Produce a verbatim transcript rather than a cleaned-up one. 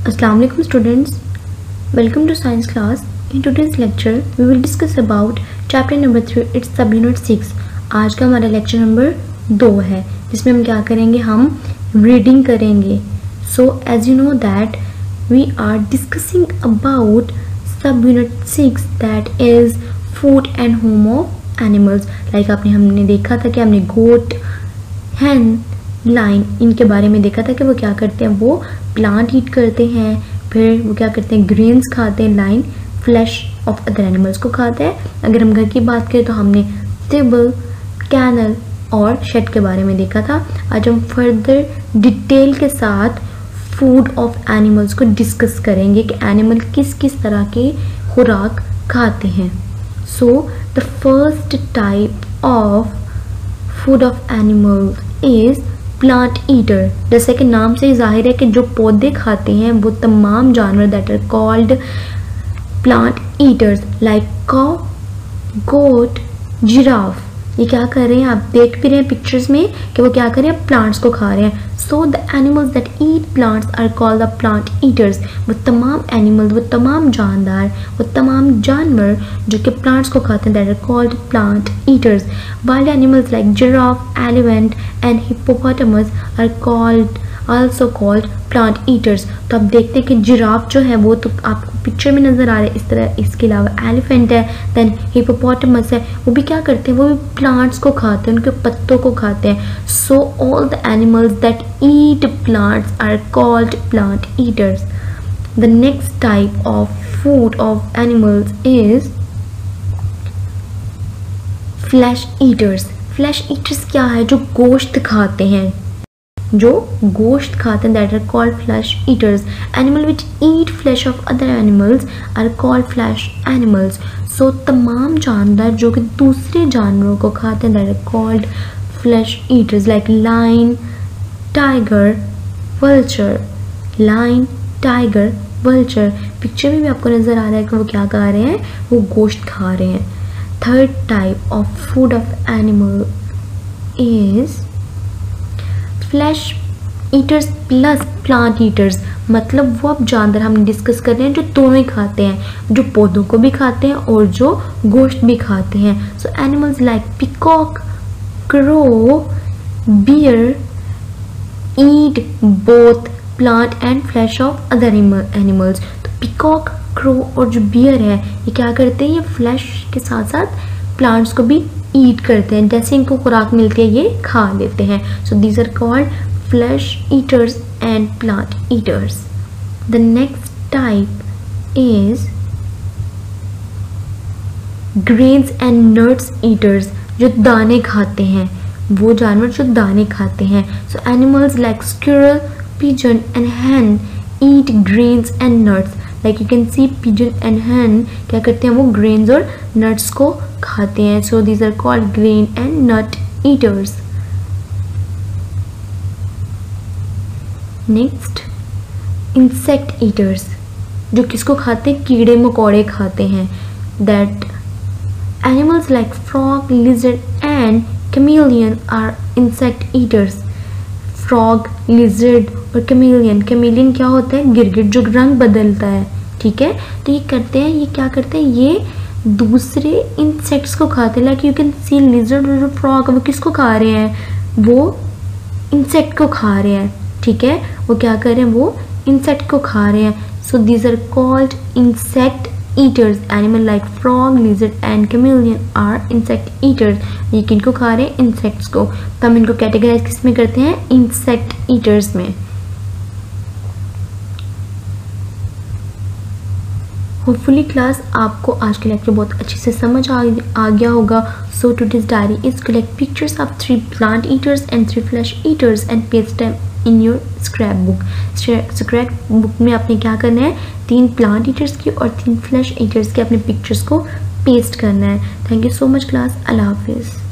Assalamu alaikum students, welcome to science class. In today's lecture we will discuss about chapter number three, it's subunit six. आज का हमारा lecture number दो है जिसमें हम क्या करेंगे, हम रीडिंग करेंगे. So as you know that we are discussing about subunit six, that is food and home of animals. Like आपने हमने देखा था कि हमने goat, hen, लाइन इनके बारे में देखा था कि वो क्या करते हैं, वो प्लांट ईट करते हैं, फिर वो क्या करते हैं, ग्रेन्स खाते हैं. Line flesh of other animals को खाते हैं. अगर हम घर की बात करें तो हमने टेबल, कैनल और शेड के बारे में देखा था. आज हम फर्दर डिटेल के साथ फूड ऑफ एनिमल्स को डिस्कस करेंगे कि एनिमल किस किस तरह के खुराक खाते हैं. So the first type of food of animal is plant eater. जैसे कि नाम से ही जाहिर है कि जो पौधे खाते हैं वो तमाम जानवर that are called plant eaters, like cow, goat, giraffe. ये क्या कर रहे हैं, आप देख भी रहे हैं पिक्चर्स में कि वो क्या कर रहे हैं, प्लांट्स को खा रहे हैं. So the animals that eat plants are called the plant eaters. वो तमाम एनिमल्स, वो तमाम जानदार, वो तमाम जानवर जो कि प्लांट्स को खाते हैं, that are called plant eaters. Wild animals like giraffe, elephant and hippopotamus are called also called plant eaters. तो आप देखते हैं कि जिराफ जो है वो तो आपको पिक्चर में नज़र आ रहा है इस तरह. इसके अलावा एलिफेंट है, देन हिप्पोपोटामस है, वो भी क्या करते हैं, वो भी प्लांट्स को खाते हैं, उनके पत्तों को खाते हैं. So all the animals that eat plants are called plant eaters. The next type of food of animals is flesh eaters. Flesh eaters क्या है, जो गोश्त खाते हैं, जो गोश्त खाते हैं, that are called flesh eaters. Animal which eat flesh of other animals are called flesh animals. So तमाम जानवर जो कि दूसरे जानवरों को खाते हैं, that are called flesh eaters, like lion, tiger, vulture. Lion, tiger, vulture. Picture में भी आपको नज़र आ रहा है कि वो क्या खा रहे हैं, वो गोश्त खा रहे हैं. Third type of food of animal is flesh eaters plus plant eaters. मतलब वो अब जानवर हम डिस्कस कर रहे हैं जो दोनों ही खाते हैं, जो पौधों को भी खाते हैं और जो गोश्त भी खाते हैं. So animals like peacock, crow, bear eat both plant and flesh of other animals. तो पिकॉक, क्रो और जो बियर है ये क्या करते हैं, ये फ्लैश के साथ साथ प्लांट्स को भी ईट करते हैं. जैसे इनको खुराक मिलती है ये खा लेते हैं. So these are called flesh eaters and plant eaters. The next type is grains and nuts eaters. जो दाने खाते हैं, वो जानवर जो दाने खाते हैं. So animals like squirrel, pigeon and hen eat grains and nuts. Like you can see pigeon and hen क्या करते हैं, वो ग्रेन्स और नट्स को खाते हैं. So these are called grain and nut eaters. Next insect eaters. जो किसको खाते हैं, कीड़े मकोड़े खाते हैं. That animals like frog, lizard and chameleon are insect eaters. Frog, lizard और कैमेलियन. कैमेलियन क्या होता है, गिरगिट जो रंग बदलता है, ठीक है. तो ये करते हैं, ये क्या करते हैं, ये दूसरे इंसेक्ट्स को खाते हैं. Like you can see lizard और फ्रॉग, वो किसको खा रहे हैं, वो इंसेक्ट को खा रहे हैं, ठीक है. वो क्या कर रहे हैं, वो इंसेक्ट को खा रहे हैं. So these are called insect eaters. Animal like frog, lizard and chameleon are insect eaters. ये किनको खा रहे हैं, इंसेक्ट्स को. तो हम इनको कैटेगराइज किस में करते हैं, इंसेक्ट ईटर्स में. होपफुली क्लास आपको आज के लेक्चर बहुत अच्छे से समझ आ, आ गया होगा. So today's diary is collect pictures of three plant eaters and three flesh eaters and paste them in your scrapbook. Scrapbook में आपने क्या करना है, तीन प्लांट ईटर्स की और तीन फ्लैश ईटर्स के अपने पिक्चर्स को पेस्ट करना है. Thank you so much class. अल्लाह हाफिज़.